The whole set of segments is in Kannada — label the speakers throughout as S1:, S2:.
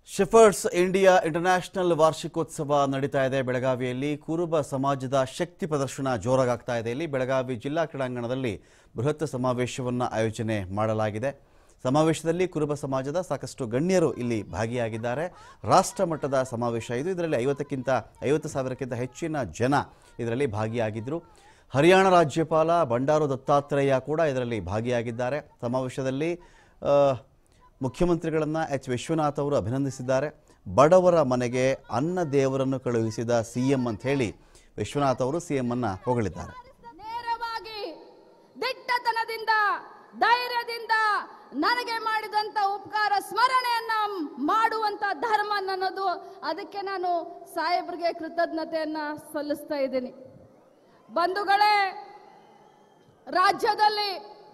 S1: ಶೆಫರ್ಡ್ಸ್ ಇಂಡಿಯಾ ಇಂಟರ್ನ್ಯಾಷನಲ್ ವಾರ್ಷಿಕೋತ್ಸವ ನಡೀತಾ ಇದೆ ಬೆಳಗಾವಿಯಲ್ಲಿ ಕುರುಬ ಸಮಾಜದ ಶಕ್ತಿ ಪ್ರದರ್ಶನ ಜೋರಾಗ್ತಾ ಇದೆ. ಇಲ್ಲಿ ಬೆಳಗಾವಿ ಜಿಲ್ಲಾ ಕ್ರೀಡಾಂಗಣದಲ್ಲಿ ಬೃಹತ್ ಸಮಾವೇಶವನ್ನು ಆಯೋಜನೆ ಮಾಡಲಾಗಿದೆ. ಸಮಾವೇಶದಲ್ಲಿ ಕುರುಬ ಸಮಾಜದ ಸಾಕಷ್ಟು ಗಣ್ಯರು ಇಲ್ಲಿ ಭಾಗಿಯಾಗಿದ್ದಾರೆ. ರಾಷ್ಟ್ರ ಮಟ್ಟದ ಸಮಾವೇಶ ಇದು. ಇದರಲ್ಲಿ 50,000ಕ್ಕಿಂತ ಹೆಚ್ಚಿನ ಜನ ಇದರಲ್ಲಿ ಭಾಗಿಯಾಗಿದ್ದರು. ಹರಿಯಾಣ ರಾಜ್ಯಪಾಲ ಬಂಡಾರು ದತ್ತಾತ್ರೇಯ ಕೂಡ ಇದರಲ್ಲಿ ಭಾಗಿಯಾಗಿದ್ದಾರೆ. ಸಮಾವೇಶದಲ್ಲಿ ಮುಖ್ಯಮಂತ್ರಿಗಳನ್ನು ಎಚ್ ವಿಶ್ವನಾಥ್ ಅವರು ಅಭಿನಂದಿಸಿದ್ದಾರೆ. ಬಡವರ ಮನೆಗೆ ಅನ್ನ ದೇವರನ್ನು ಕಳುಹಿಸಿದ ಸಿಎಂ ಅಂತ ಹೇಳಿ ವಿಶ್ವನಾಥ್ ಅವರು ಸಿಎಂ ಅನ್ನ ಹೊಗಳಿದ್ದಾರೆ.
S2: ನೇರವಾಗಿ ದಿಟ್ಟತನದಿಂದ ಧೈರ್ಯದಿಂದ ನನಗೆ ಮಾಡಿದಂತ ಉಪಕಾರ ಸ್ಮರಣೆಯನ್ನ ಮಾಡುವಂತ ಧರ್ಮ ನನ್ನದು. ಅದಕ್ಕೆ ನಾನು ಸಾಹೇಬ್ರಿಗೆ ಕೃತಜ್ಞತೆಯನ್ನ ಸಲ್ಲಿಸ್ತಾ ಇದ್ದೀನಿ. ಬಂಧುಗಳೇ, ರಾಜ್ಯದಲ್ಲಿ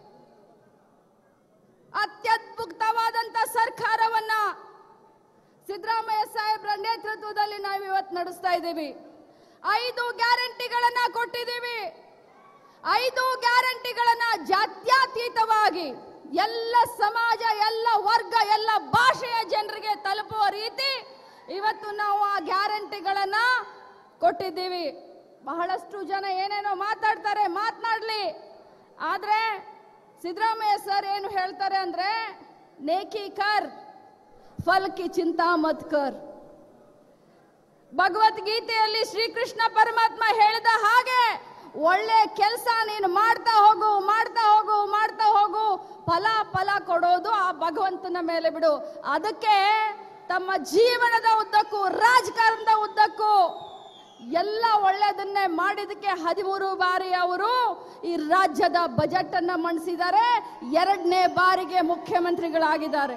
S2: ಅತ್ಯದ್ಭುತವಾದಂತ ಸರ್ಕಾರವನ್ನ ಸಿದ್ದರಾಮಯ್ಯ ಸಾಹೇಬ್ರ ನೇತೃತ್ವದಲ್ಲಿ ನಾವು ಇವತ್ತು ನಡೆಸ್ತಾ ಇದ್ದೀವಿ. 5 ಗ್ಯಾರಂಟಿಗಳನ್ನ ಕೊಟ್ಟಿದ್ದೀವಿ. 5 ಗ್ಯಾರಂಟಿಗಳನ್ನ ಜಾತ್ಯತೀತವಾಗಿ ಎಲ್ಲ ಸಮಾಜ, ಎಲ್ಲ ವರ್ಗ, ಎಲ್ಲ ಭಾಷೆಯ ಜನರಿಗೆ ತಲುಪುವ ರೀತಿ ಇವತ್ತು ನಾವು ಆ ಗ್ಯಾರಂಟಿಗಳನ್ನ ಕೊಟ್ಟಿದ್ದೀವಿ. ಬಹಳಷ್ಟು ಜನ ಏನೇನೋ ಮಾತಾಡ್ತಾರೆ, ಮಾತನಾಡ್ಲಿ. ಆದ್ರೆ ಸಿದ್ದರಾಮಯ್ಯ ಸರ್ ಏನು ಹೇಳ್ತಾರೆ ಅಂದ್ರೆ, ನೇಕಿ ಕರ್ ಫಲ್ ಕಿ ಚಿಂತಾ ಮತ್ ಕರ್. ಭಗವದ್ಗೀತೆಯಲ್ಲಿ ಶ್ರೀಕೃಷ್ಣ ಪರಮಾತ್ಮ ಹೇಳಿದ ಹಾಗೆ ಒಳ್ಳೆ ಕೆಲಸ ನೀನು ಮಾಡ್ತಾ ಹೋಗು, ಮಾಡ್ತಾ ಹೋಗು, ಮಾಡ್ತಾ ಹೋಗು, ಫಲ ಕೊಡೋದು ಆ ಭಗವಂತನ ಮೇಲೆ ಬಿಡು. ಅದಕ್ಕೆ ತಮ್ಮ ಜೀವನದ ಉದ್ದಕ್ಕೂ, ರಾಜಕಾರಣದ ಉದ್ದಕ್ಕೂ ಎಲ್ಲ ಒಳ್ಳೆಯದನ್ನೇ ಮಾಡಿದಕ್ಕೆ 13 ಬಾರಿ ಅವರು ಈ ರಾಜ್ಯದ ಬಜೆಟ್ ಅನ್ನ ಮಂಡಿಸಿದ್ದಾರೆ. 2ನೇ ಬಾರಿಗೆ ಮುಖ್ಯಮಂತ್ರಿಗಳಾಗಿದ್ದಾರೆ.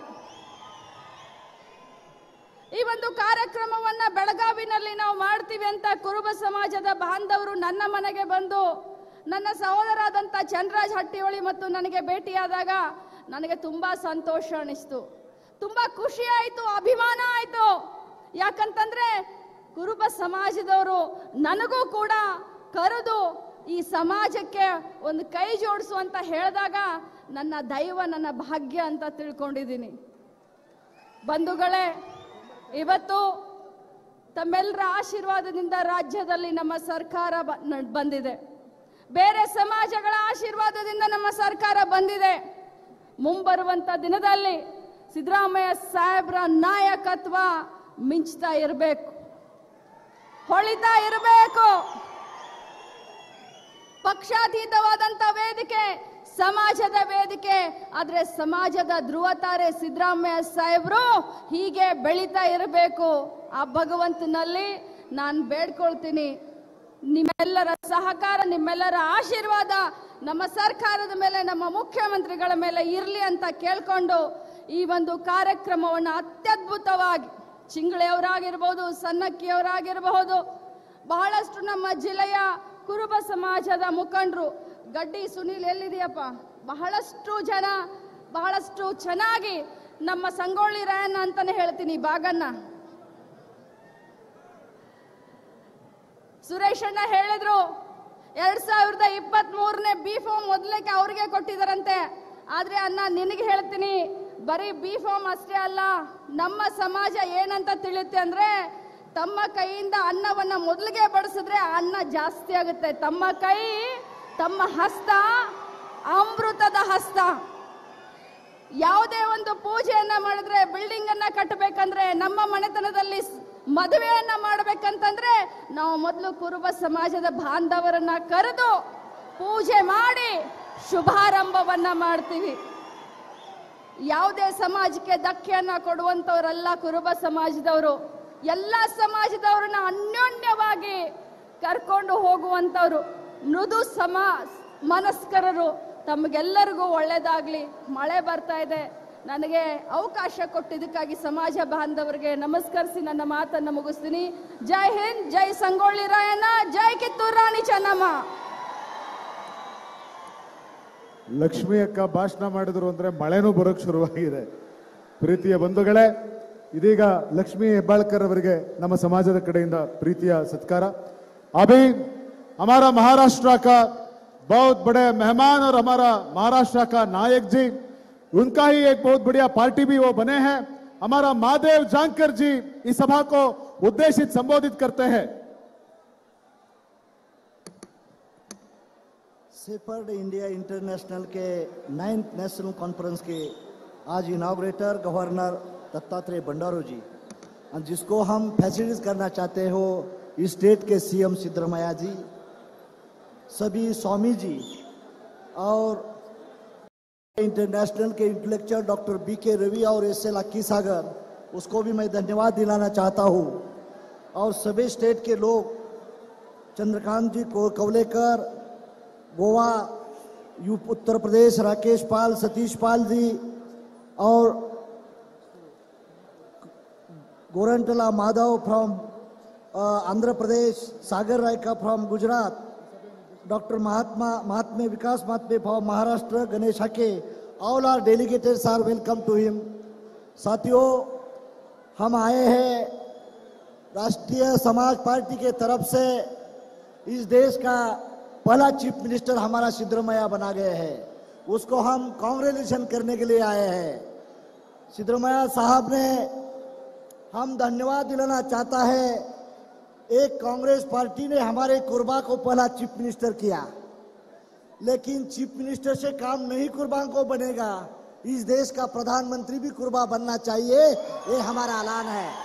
S2: ಈ ಒಂದು ಕಾರ್ಯಕ್ರಮವನ್ನ ಬೆಳಗಾವಿನಲ್ಲಿ ನಾವು ಮಾಡ್ತೀವಿ ಅಂತ ಕುರುಬ ಸಮಾಜದ ಬಾಂಧವರು ನನ್ನ ಮನೆಗೆ ಬಂದು ನನ್ನ ಸಹೋದರಾದಂತ ಚಂದ್ರರಾಜ್ ಹಟ್ಟಿಹೊಳಿ ಮತ್ತು ನನಗೆ ಭೇಟಿಯಾದಾಗ ನನಗೆ ತುಂಬಾ ಸಂತೋಷ ಅನಿಸ್ತು, ತುಂಬಾ ಖುಷಿ ಆಯ್ತು, ಅಭಿಮಾನ ಆಯ್ತು. ಯಾಕಂತಂದ್ರೆ ಕುರುಬ ಸಮಾಜದವರು ನನಗೂ ಕೂಡ ಕರೆದು ಈ ಸಮಾಜಕ್ಕೆ ಒಂದು ಕೈ ಜೋಡಿಸು ಅಂತ ಹೇಳಿದಾಗ ನನ್ನ ದೈವ, ನನ್ನ ಭಾಗ್ಯ ಅಂತ ತಿಳ್ಕೊಂಡಿದ್ದೀನಿ. ಬಂಧುಗಳೇ, ಇವತ್ತು ತಮ್ಮೆಲ್ಲರ ಆಶೀರ್ವಾದದಿಂದ ರಾಜ್ಯದಲ್ಲಿ ನಮ್ಮ ಸರ್ಕಾರ ಬಂದಿದೆ. ಬೇರೆ ಸಮಾಜಗಳ ಆಶೀರ್ವಾದದಿಂದ ನಮ್ಮ ಸರ್ಕಾರ ಬಂದಿದೆ. ಮುಂಬರುವಂತ ದಿನದಲ್ಲಿ ಸಿದ್ದರಾಮಯ್ಯ ಸಾಹೇಬ್ರ ನಾಯಕತ್ವ ಮಿಂಚ್ತಾ ಇರಬೇಕು, ಹೊಳಿತಾ ಇರಬೇಕು. ಪಕ್ಷಾತೀತವಾದಂತ ವೇದಿಕೆ, ಸಮಾಜದ ವೇದಿಕೆ. ಆದ್ರೆ ಸಮಾಜದ ಧ್ರುವತಾರೆ ಸಿದ್ದರಾಮಯ್ಯ ಸಾಹೇಬ್ರು ಹೀಗೆ ಬೆಳೀತಾ ಇರಬೇಕು. ಆ ಭಗವಂತನಲ್ಲಿ ನಾನು ಬೇಡ್ಕೊಳ್ತೀನಿ, ನಿಮ್ಮೆಲ್ಲರ ಸಹಕಾರ, ನಿಮ್ಮೆಲ್ಲರ ಆಶೀರ್ವಾದ ನಮ್ಮ ಸರ್ಕಾರದ ಮೇಲೆ, ನಮ್ಮ ಮುಖ್ಯಮಂತ್ರಿಗಳ ಮೇಲೆ ಇರಲಿ ಅಂತ ಕೇಳ್ಕೊಂಡು ಈ ಒಂದು ಕಾರ್ಯಕ್ರಮವನ್ನು ಅತ್ಯದ್ಭುತವಾಗಿ ಚಿಂಗಳೆಯವರಾಗಿರ್ಬೋದು, ಸನ್ನಕ್ಕಿಯವರಾಗಿರಬಹುದು, ಬಹಳಷ್ಟು ನಮ್ಮ ಜಿಲ್ಲೆಯ ಕುರುಬ ಸಮಾಜದ ಮುಖಂಡರು, ಗಡ್ಡಿ ಸುನೀಲ್ ಎಲ್ಲಿದೆಯಪ್ಪ, ಬಹಳಷ್ಟು ಜನ ಬಹಳಷ್ಟು ಚೆನ್ನಾಗಿ ನಮ್ಮ ಸಂಗೊಳ್ಳಿ ರಾಯಣ್ಣ ಅಂತಾನೆ ಹೇಳ್ತೀನಿ, ಬಾಗಣ್ಣ ಸುರೇಶ್ ಅಣ್ಣ ಹೇಳಿದ್ರು 2023ನೇ ಬಿ ಫಾರ್ಮ್ ಮೊದಲಕ್ಕೆ ಅವ್ರಿಗೆ ಕೊಟ್ಟಿದಾರಂತೆ. ಆದ್ರೆ ಅಣ್ಣ ನಿನಗೆ ಹೇಳ್ತೀನಿ, ಬರೀ ಬಿ ಫಾರ್ಮ್ ಅಷ್ಟೇ ಅಲ್ಲ, ನಮ್ಮ ಸಮಾಜ ಏನಂತ ತಿಳಿಯುತ್ತೆ ಅಂದ್ರೆ, ತಮ್ಮ ಕೈಯಿಂದ ಅನ್ನವನ್ನ ಮೊದಲಿಗೆ ಬಡಿಸಿದ್ರೆ ಅನ್ನ ಜಾಸ್ತಿ ಆಗುತ್ತೆ. ತಮ್ಮ ಕೈ, ತಮ್ಮ ಹಸ್ತ ಅಮೃತದ ಹಸ್ತ. ಯಾವುದೇ ಒಂದು ಪೂಜೆಯನ್ನ ಮಾಡಿದ್ರೆ, ಬಿಲ್ಡಿಂಗ್ ಅನ್ನ ಕಟ್ಟಬೇಕಂದ್ರೆ, ನಮ್ಮ ಮನೆತನದಲ್ಲಿ ಮದುವೆಯನ್ನ ಮಾಡಬೇಕಂತಂದ್ರೆ ನಾವು ಮೊದಲು ಕುರುಬ ಸಮಾಜದ ಬಾಂಧವರನ್ನ ಕರೆದು ಪೂಜೆ ಮಾಡಿ ಶುಭಾರಂಭವನ್ನ ಮಾಡ್ತೀವಿ. ಯಾವುದೇ ಸಮಾಜಕ್ಕೆ ಧಕ್ಕೆಯನ್ನ ಕೊಡುವಂತವರಲ್ಲ ಕುರುಬ ಸಮಾಜದವರು. ಎಲ್ಲ ಸಮಾಜದವರನ್ನ ಅನ್ಯೋನ್ಯವಾಗಿ ಕರ್ಕೊಂಡು ಹೋಗುವಂತವ್ರು, ಮೃದು ಮನಸ್ಕರರು. ತಮಗೆಲ್ಲರಿಗೂ ಒಳ್ಳೇದಾಗ್ಲಿ. ಮಳೆ ಬರ್ತಾ ಇದೆ, ನನಗೆ ಅವಕಾಶ ಕೊಟ್ಟಿದ್ದಕ್ಕಾಗಿ ಸಮಾಜ ಬಾಂಧವರಿಗೆ ನಮಸ್ಕರಿಸಿ ನನ್ನ ಮಾತನ್ನು ಮುಗಿಸ್ತೀನಿ. ಜೈ ಹಿಂದ್, ಜೈ ಸಂಗೊಳ್ಳಿ ರಾಯಣ್ಣ, ಜೈ ಕಿತ್ತೂರು ರಾಣಿ ಚೆನ್ನಮ್ಮ.
S3: ಲಕ್ಷ್ಮಿ ಅಕ್ಕ ಭಾಷಣ ಮಾಡಿದ್ರು ಅಂದ್ರೆ ಮಳೆನೂ ಬರೋಕ್ ಶುರುವಾಗಿದೆ. ಪ್ರೀತಿಯ ಬಂಧುಗಳೇ, ಇದೀಗ ಲಕ್ಷ್ಮಿ ಹೆಬ್ಬಾಳ್ಕರ್ ಅವರಿಗೆ ನಮ್ಮ ಸಮಾಜದ ಕಡೆಯಿಂದ ಪ್ರೀತಿಯ ಸತ್ಕಾರ. अभी हमारा महाराष्ट्र का बहुत बड़े मेहमान और हमारा महाराष्ट्र का नायक जी, उनका ही एक बहुत बढ़िया पार्टी भी वो बने हैं. हमारा महादेव जानकर जी इस सभा को उद्देशित संबोधित करते हैं।
S4: सेफर्ड इंडिया इंटरनेशनल के 9th नेशनल कॉन्फ्रेंस के आज इनॉग्रेटर गवर्नर दत्तात्रेय भंडारू जी, और जिसको हम फैसिलिटीज करना चाहते हो स्टेट के सीएम सिद्धरमैया जी, सभी स्वामी जी और इंटरनेशनल के इंटेलेक्चुअल डॉक्टर बीके रवि और एसएल अक्की सागर, उसको भी मैं धन्यवाद दिलाना चाहता हूँ। और सभी स्टेट के लोग, चंद्रकांत जी को कवलेकर, गोवा, उत्तर प्रदेश राकेश पाल, सतीश पाल जी, और Gorantla Madhav from Andhra Pradesh, Sagar Raika from Gujarat, doctor Mahatme Vikas Mahatme from Maharashtra, Ganesh Hake, all are delegates are welcome to him. साथियों, हम आए हैं राष्ट्रीय समाज पार्टी के तरफ से, इस देश का पहला चीफ मिनिस्टर हमारा सिद्धरमैया बना गए हैं, उसको हम कांग्रेचुलेशन करने के लिए आए हैं। सिद्धरमैया साहब ने हम धन्यवाद दिलाना चाहता है, एक कांग्रेस पार्टी ने हमारे कुर्बा को पहला चीफ मिनिस्टर किया, लेकिन चीफ मिनिस्टर से काम नहीं कुर्बान को बनेगा, इस देश का प्रधानमंत्री भी कुर्बा बनना चाहिए, ये हमारा ऐलान है।